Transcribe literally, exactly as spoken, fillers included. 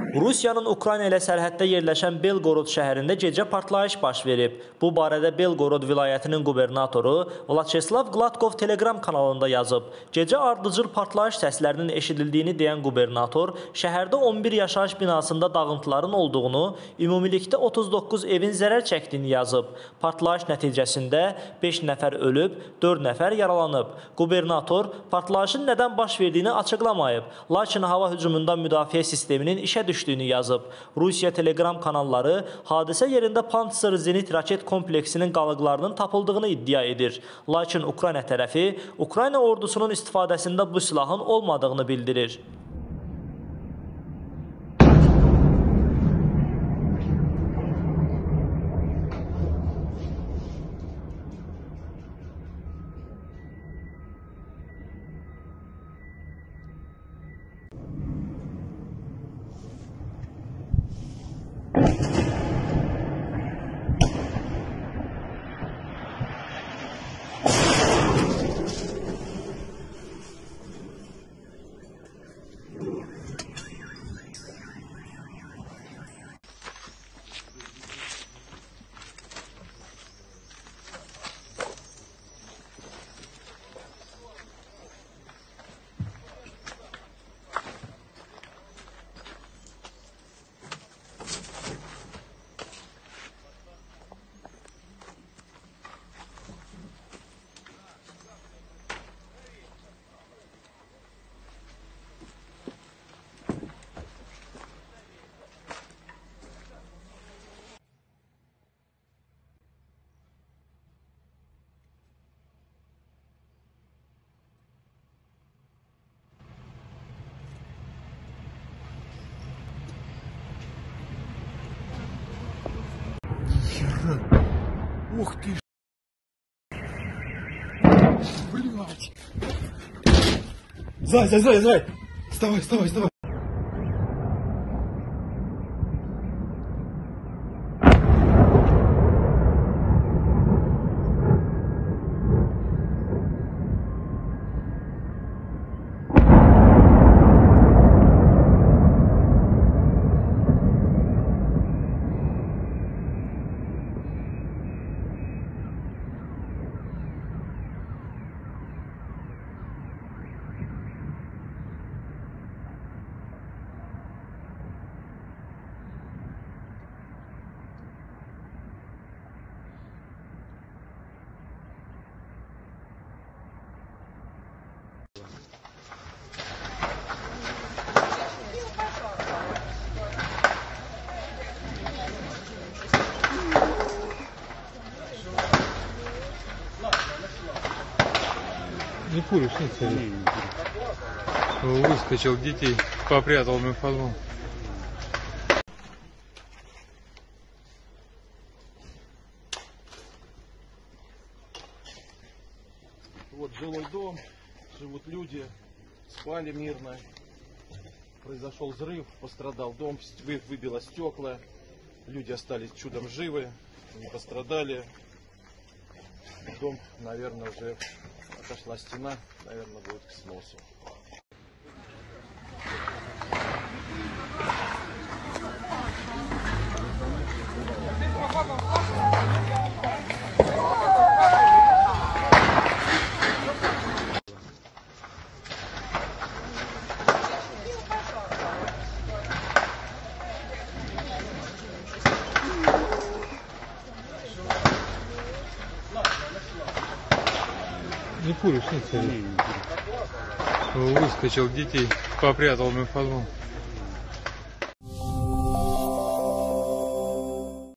Rusiyanın Ukrayna ilə sərhəddə yerləşən Belgorod şəhərində gecə partlayış baş verib. Bu barədə Belgorod vilayətinin qubernatoru Vyacheslav Gladkov Telegram kanalında yazıb. Gecə ardıcıl partlayış səslərinin eşidildiyini deyən qubernator, şəhərdə on bir yaşayış binasında dağıntıların olduğunu, ümumilikdə otuz doqquz evin zərər çəkdiyini yazıb. Partlayış nəticəsində beş nəfər ölüb, dörd nəfər yaralanıb. Qubernator partlayışın nədən baş verdiyini açıqlamayıb, lakin hava hücumundan müdafiə sisteminin işə düşdüyünü yazıb. Rusiya Telegram kanalları hadisə yerində Pantsir zenit raket kompleksinin qalıqlarının tapıldığını iddia edir. Lakin Ukrayna tərəfi Ukrayna ordusunun istifadəsində bu silahın olmadığını bildirir. Ух ты ж! Блядь! Зай, зай, зай, зай! Вставай, вставай, вставай! Не куришь, нет, царь. Выскочил, детей попрятал на подвал. Вот жилой дом, живут люди, спали мирно. Произошел взрыв, пострадал дом, выбило стекла. Люди остались чудом живы, не пострадали. Дом, наверное, уже отошла стена, наверное, будет к сносу. Не куришь, нет, царь. Выскочил, детей попрятал на подвал.